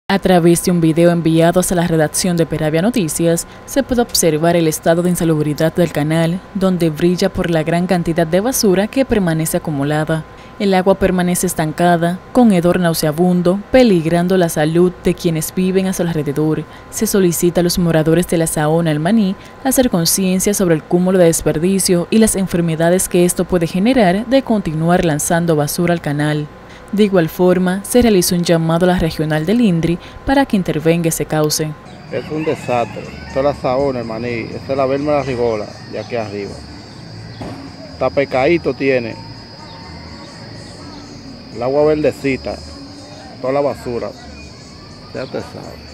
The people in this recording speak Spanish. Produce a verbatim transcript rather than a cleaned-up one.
A través de un video enviado a la redacción de Peravia Noticias, se puede observar el estado de insalubridad del canal, donde brilla por la gran cantidad de basura que permanece acumulada. El agua permanece estancada, con hedor nauseabundo, peligrando la salud de quienes viven a su alrededor. Se solicita a los moradores de la Saona El Maní hacer conciencia sobre el cúmulo de desperdicio y las enfermedades que esto puede generar de continuar lanzando basura al canal. De igual forma, se realizó un llamado a la regional del INDRI para que intervenga ese cauce. Es un desastre. Esta es la Saona El Maní, esta es la Berma de la Rigola, de aquí arriba. Está pecadito tiene. El agua verdecita, toda la basura. Ya te sabes.